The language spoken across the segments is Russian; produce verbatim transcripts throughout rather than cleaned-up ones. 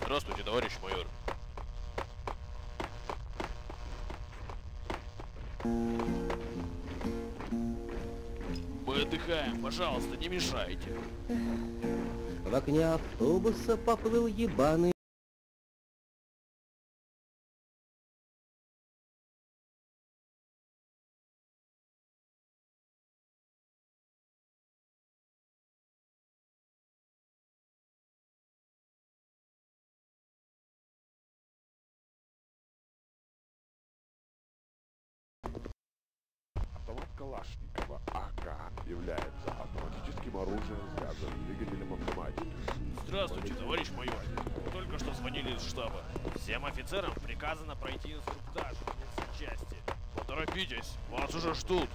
Здравствуйте, товарищ майор. Мы отдыхаем, пожалуйста, не мешайте. В окне автобуса поплыл ебаный. Автомат Калашникова АК является автоматическим оружием с газовым двигателем автоматики. Здравствуйте, товарищ майор. Только что звонили из штаба. Всем офицерам приказано пройти инструктаж в части. Поторопитесь, вас уже ждут.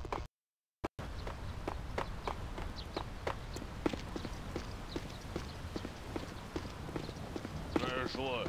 Здравия желаю.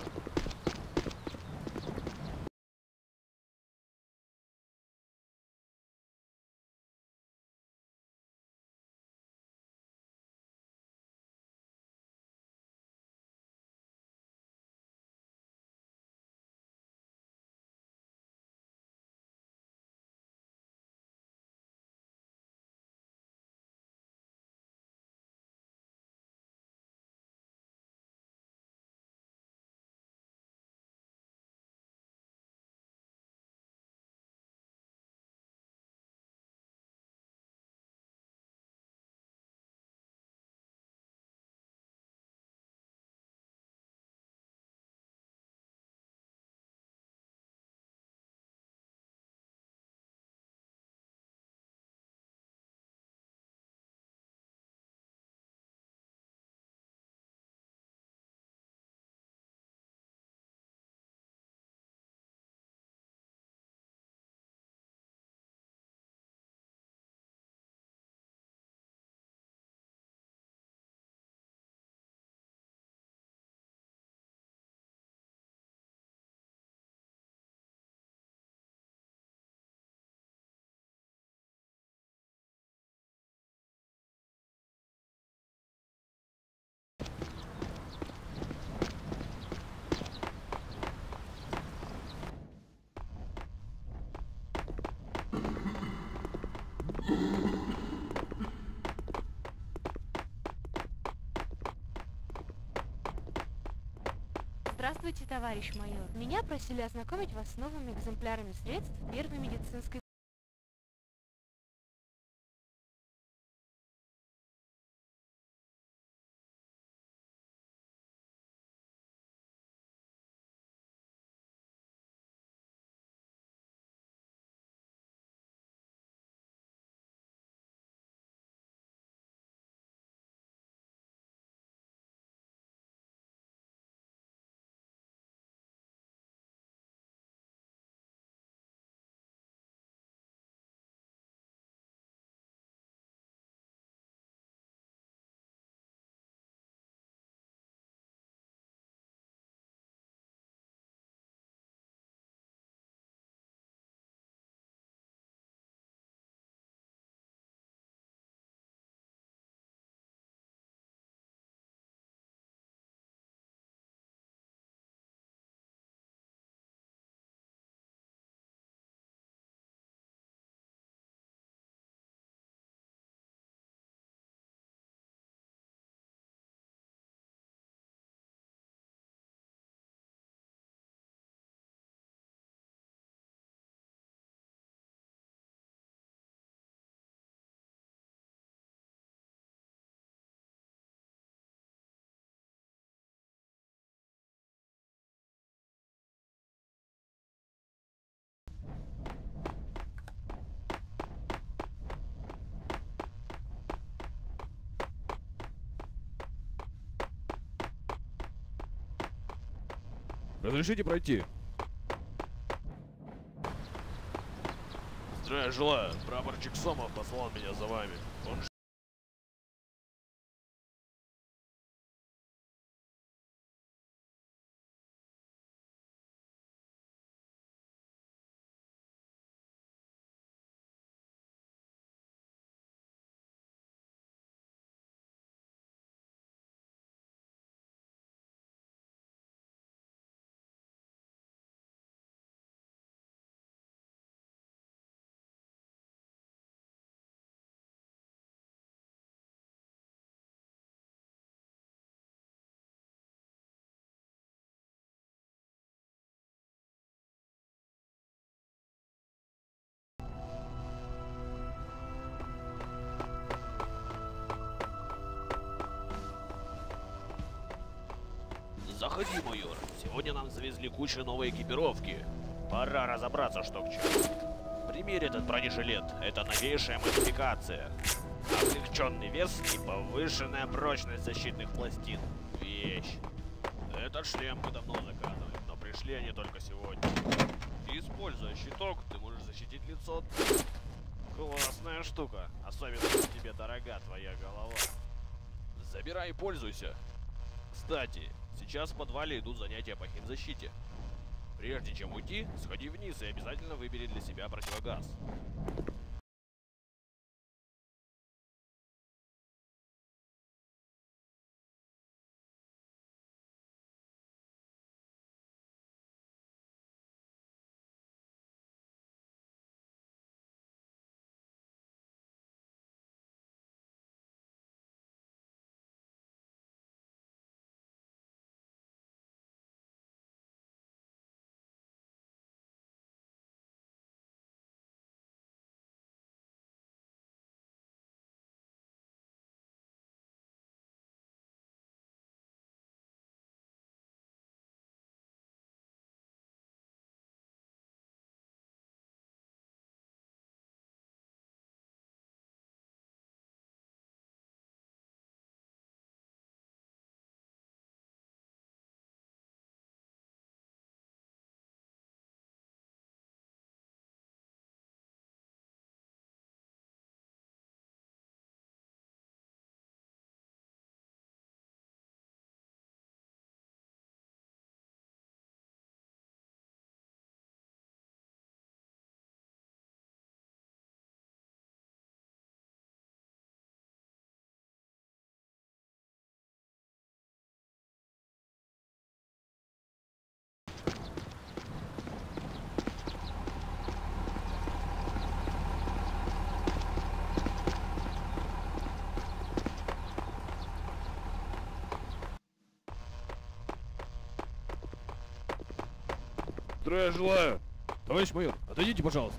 Здравствуйте, товарищ майор. Меня просили ознакомить вас с новыми экземплярами средств первой медицинской Разрешите пройти? Здравия желаю. Прапорщик Сомов послал меня за вами. Он Заходи, майор. Сегодня нам завезли кучу новой экипировки. Пора разобраться, что к чему. Примерь этот бронежилет. Это новейшая модификация. Облегченный вес и повышенная прочность защитных пластин. Вещь. Этот шлем мы давно заказывали, но пришли они только сегодня. Используя щиток, ты можешь защитить лицо. Классная штука. Особенно, если тебе дорога твоя голова. Забирай и пользуйся. Кстати, сейчас в подвале идут занятия по химзащите. Прежде чем уйти, сходи вниз и обязательно выбери для себя противогаз. Здравия желаю! Товарищ майор, отойдите, пожалуйста.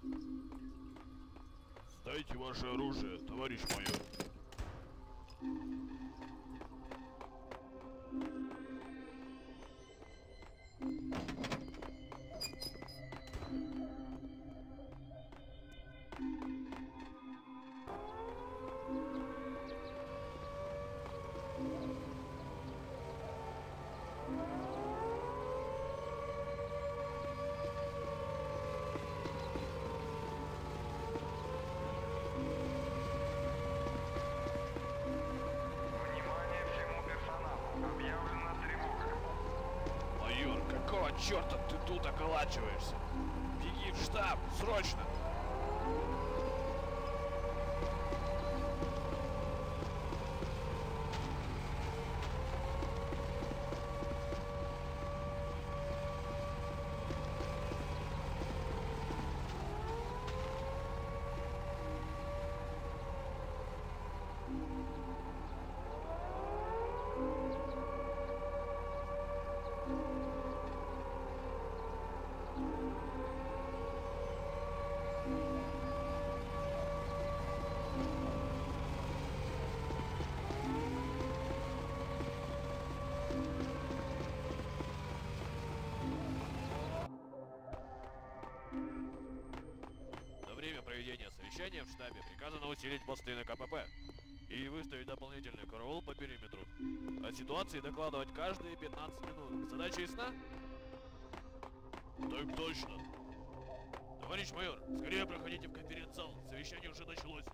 Сдайте ваше оружие, товарищ майор. Майор, какого черта ты тут околачиваешься? Беги в штаб, срочно! На время проведения совещания в штабе приказано усилить посты на КПП и выставить дополнительный караул по периметру. О ситуации докладывать каждые пятнадцать минут. Задача ясна? Так точно. Товарищ майор, скорее проходите в конференц-зал. Совещание уже началось.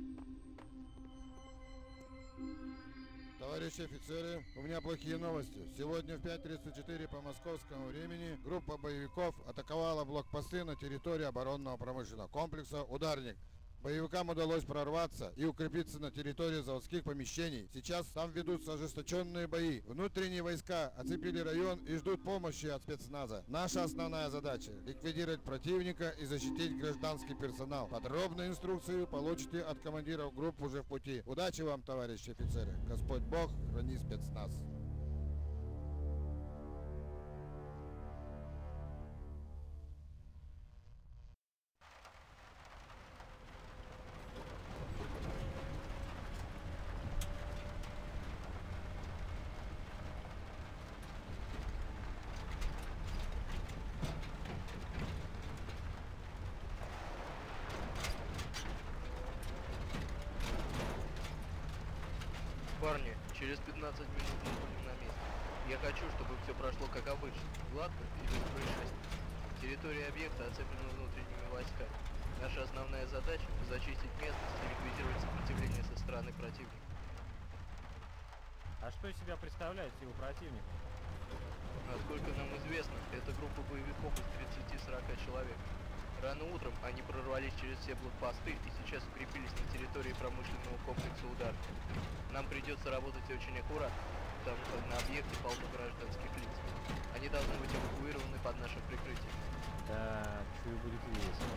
Товарищи офицеры, у меня плохие новости. Сегодня в пять тридцать четыре по московскому времени группа боевиков атаковала блокпосты на территории оборонного промышленного комплекса «Ударник». Боевикам удалось прорваться и укрепиться на территории заводских помещений. Сейчас там ведутся ожесточенные бои. Внутренние войска оцепили район и ждут помощи от спецназа. Наша основная задача – ликвидировать противника и защитить гражданский персонал. Подробные инструкции получите от командиров групп уже в пути. Удачи вам, товарищи офицеры. Господь Бог, храни спецназ. Парни, через пятнадцать минут мы будем на месте. Я хочу, чтобы все прошло как обычно, гладко и без происшествий. Территория объекта оцеплена внутренними войсками. Наша основная задача – зачистить местность и ликвидировать сопротивление со стороны противника. А что из себя представляет сила противника? Насколько нам известно, это группа боевиков из тридцати-сорока человек. Рано утром они прорвались через все блокпосты и сейчас укрепились на территории промышленного комплекса «Удар». Нам придется работать очень аккуратно, потому что на объекте полно гражданских лиц. Они должны быть эвакуированы под нашим прикрытием. Да, чую, будет весело.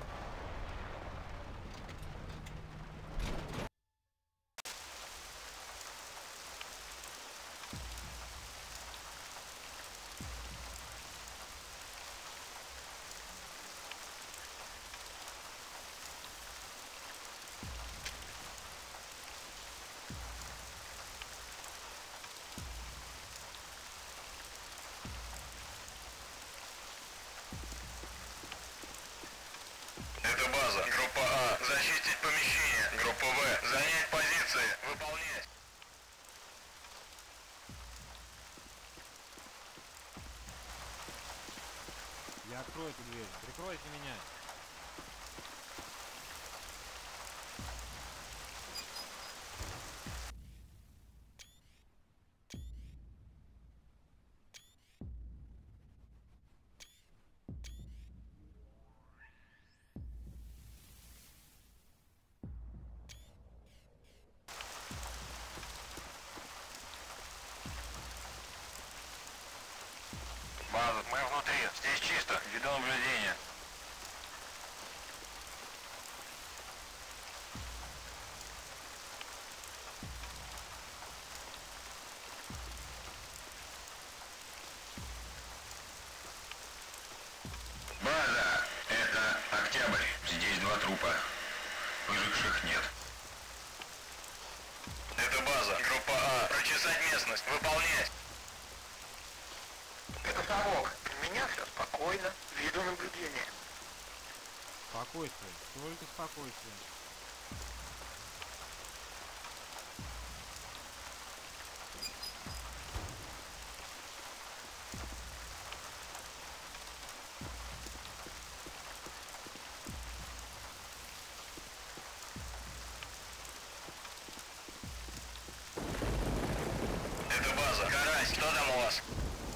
Это база. Группа А. Зачистить помещение. Группа В. Занять позиции. Выполнять. Я открою эту дверь. Прикройте меня. База, мы внутри. Здесь чисто. Веду наблюдение. два трупа. Выживших нет. Это база. Группа А. Прочесать местность. Выполнять. Это совок. У меня все спокойно. Видеонаблюдение. Спокойствие. Только спокойствие. Это база. Карась, кто там у вас?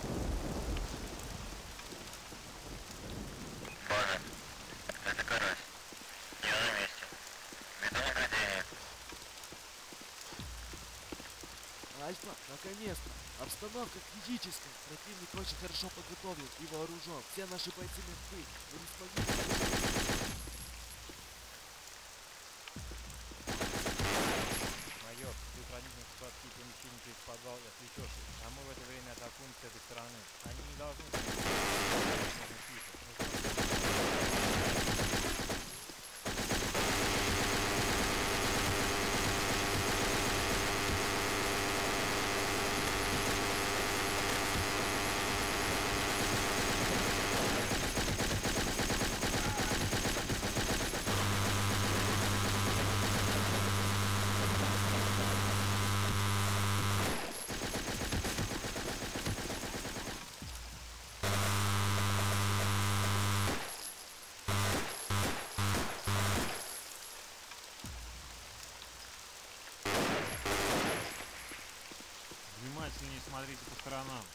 База. Это Карась. Я на месте. Видеонаблюдение. Альфа, наконец-то! Обстановка критическая. Противник очень хорошо подготовлен и вооружен. Все наши бойцы мертвы. Вы не смогли... Майор, ты проникнешь в складские помещения через подвал и отвлечешь их. А мы в это время атакуем с этой стороны. Они не должны... Нужно тихо. Внимательнее смотрите по сторонам.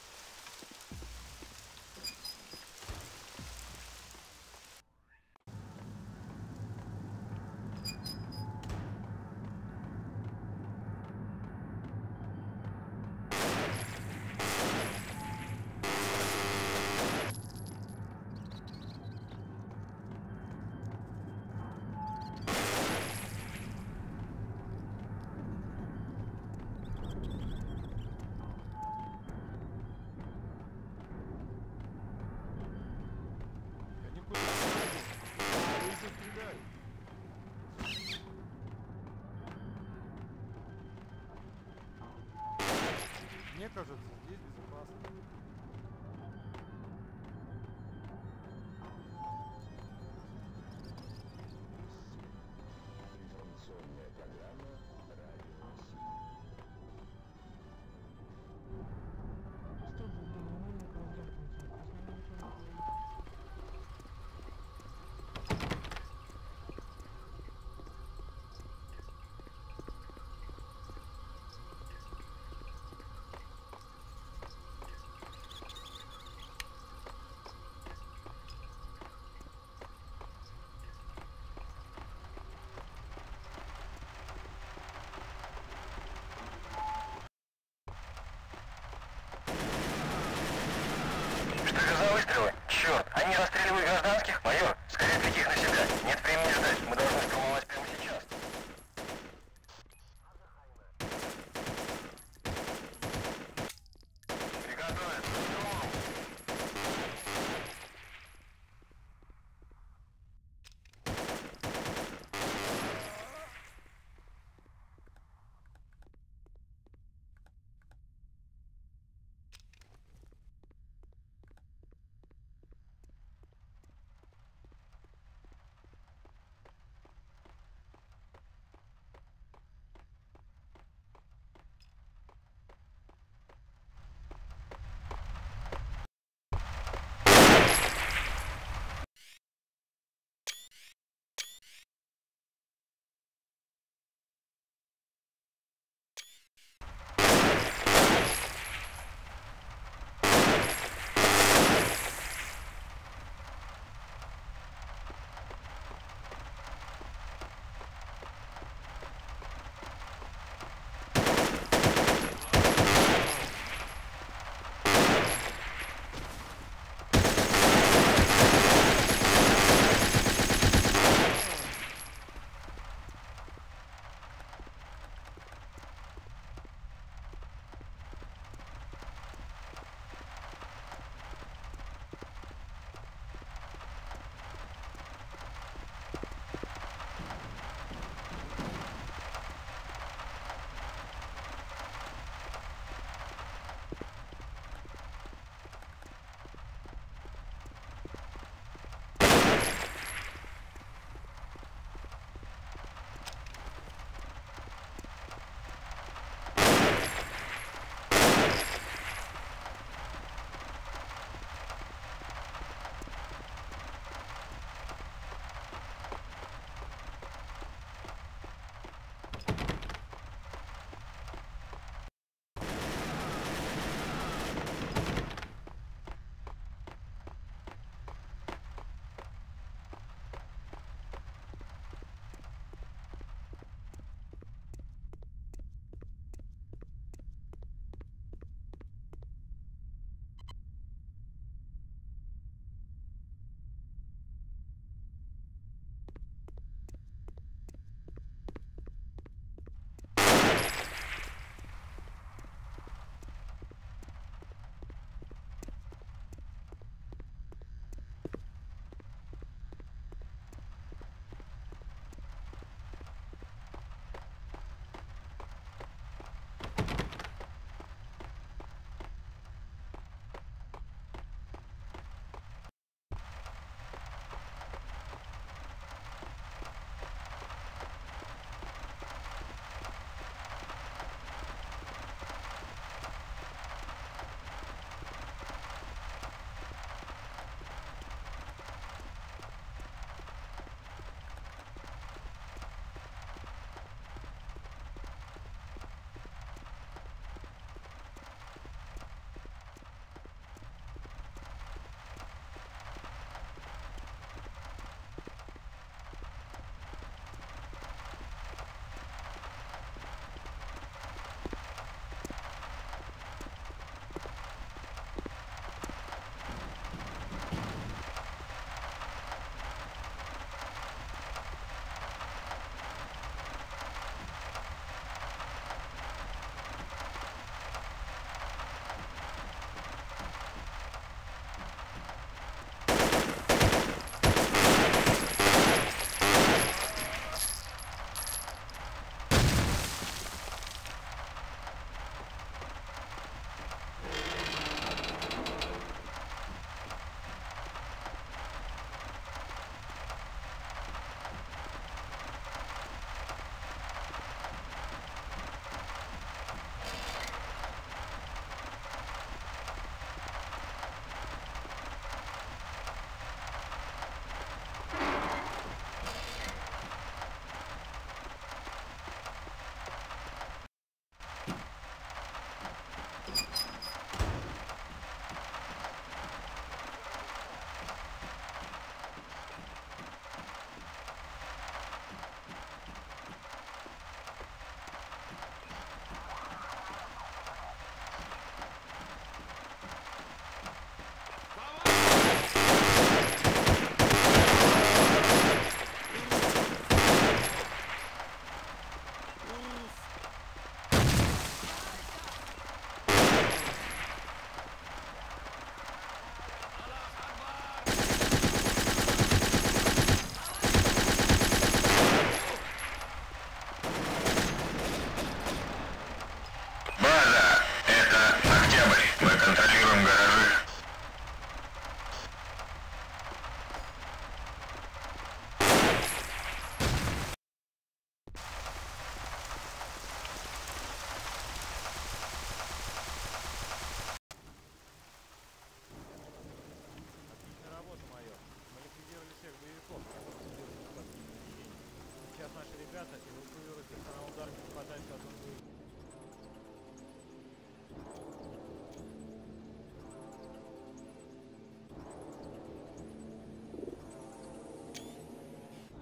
Мне кажется, здесь безопасно. Информационная программа «Радио России».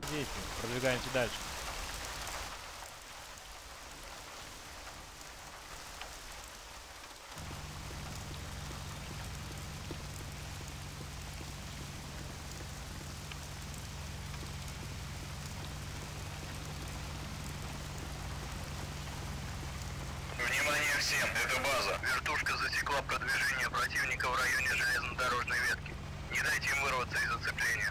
к действию. Продвигаемся дальше. Внимание всем, это база. Вертушка засекла продвижение противника в районе железнодорожной ветки. Не дайте им вырваться из зацепления.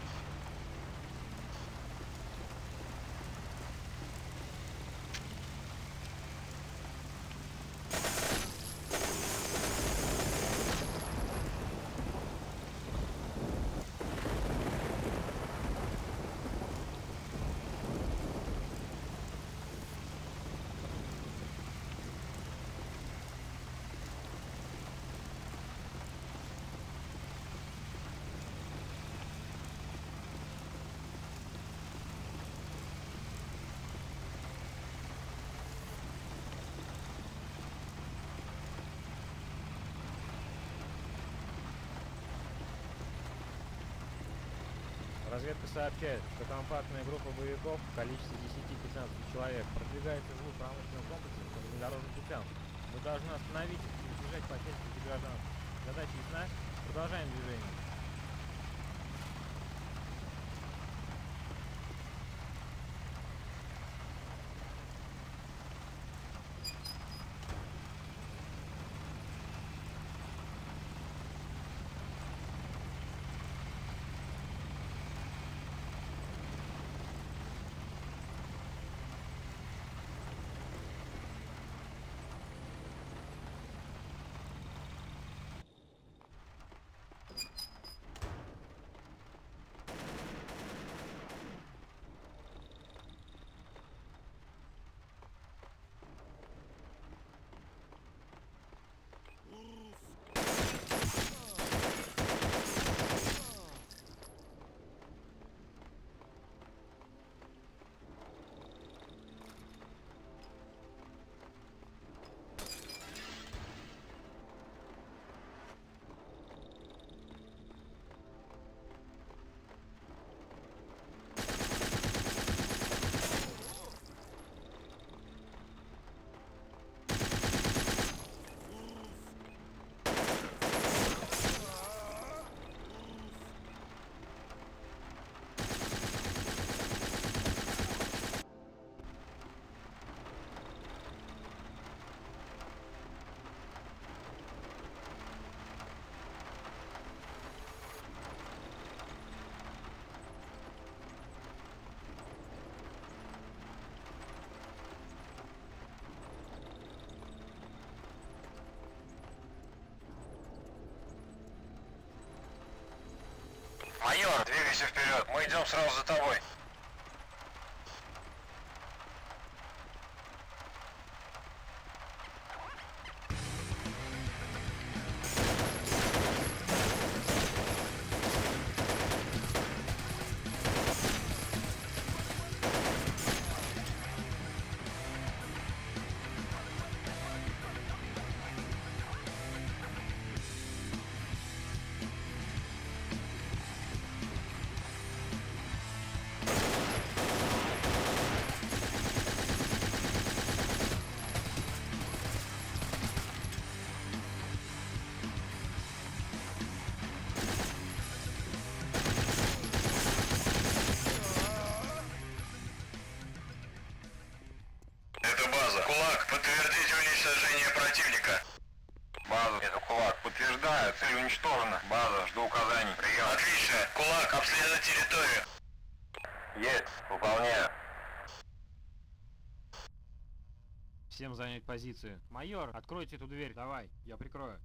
Разведка сообщает, что компактная группа боевиков в количестве десяти-пятнадцати человек продвигается в промышленном комплексе по железнодорожным путям. Мы должны остановить их и избежать потерь среди гражданских. Задача ясна? Продолжаем движение. Майор, двигайся вперед, мы идем сразу за тобой. Кулак, подтвердите уничтожение противника. База, это Кулак. Подтверждаю, цель уничтожена. База, жду указаний. Прием. Отлично. Кулак, обследовать территорию. Есть, выполняю. Всем занять позиции. Майор, откройте эту дверь. Давай, я прикрою.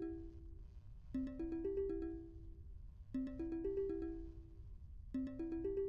Thank you.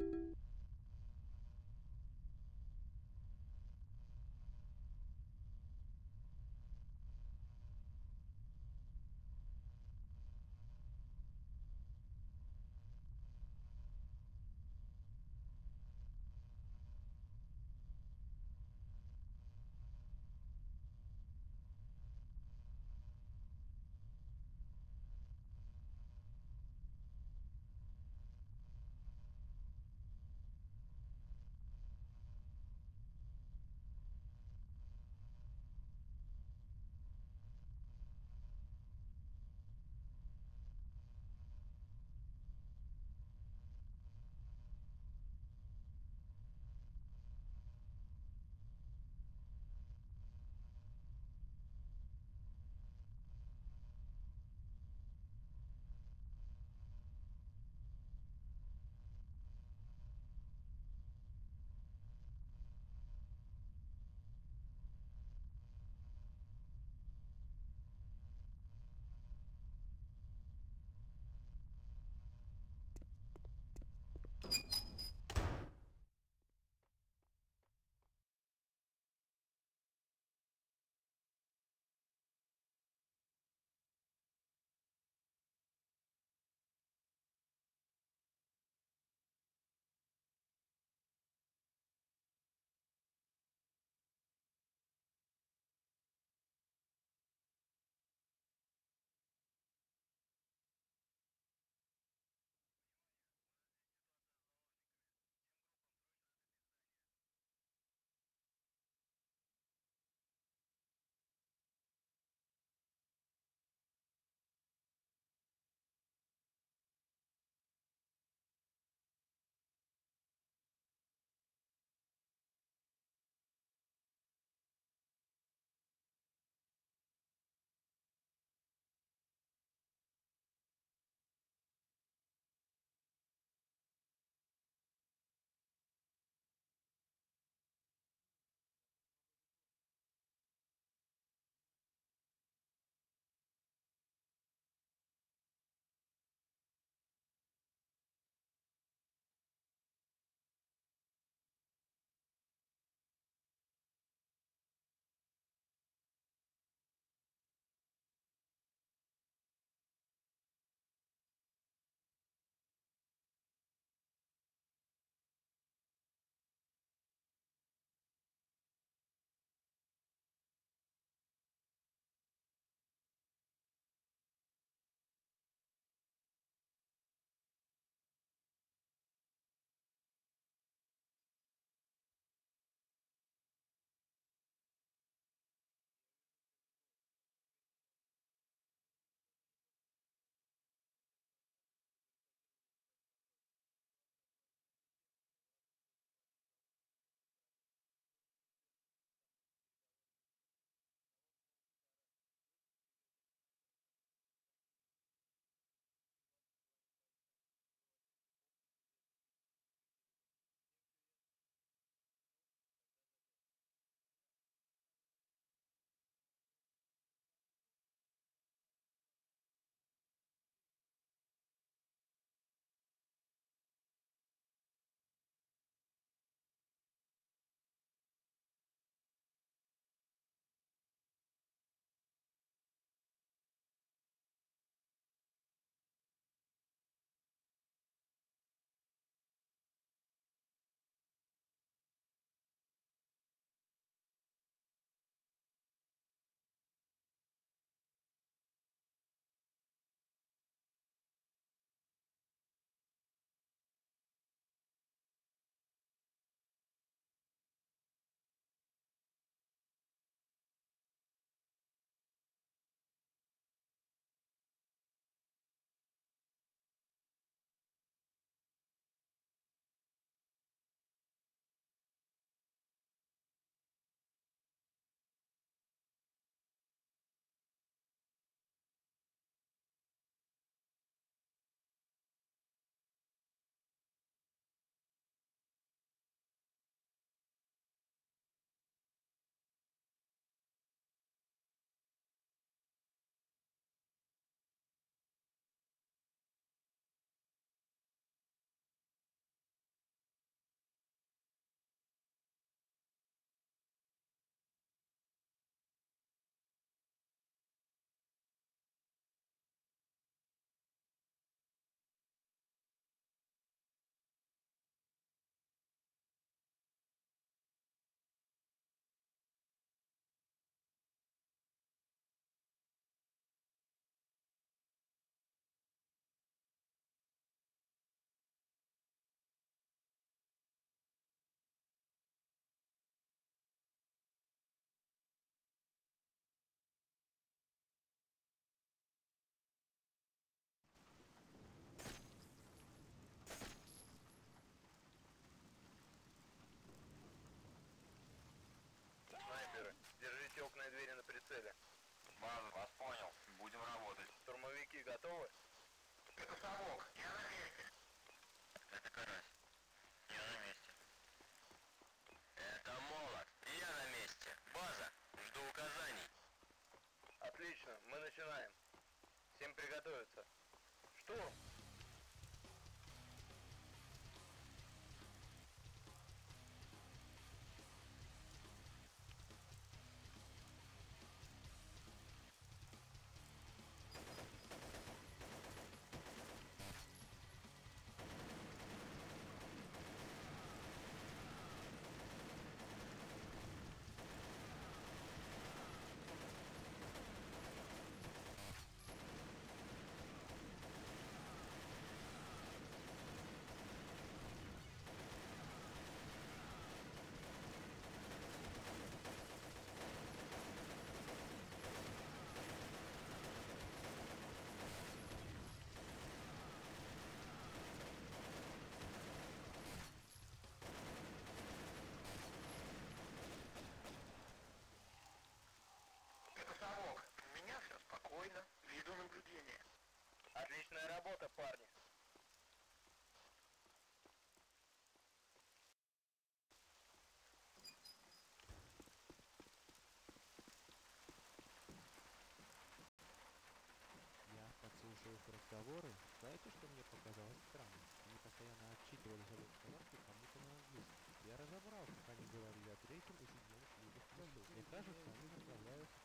горы, знаете, что мне показалось странным? Они постоянно отчитывались об обстановке кому-то на английском. Я разобрал, как они говорили о третьем и седьмом службах в лесу. Мне кажется, они направляются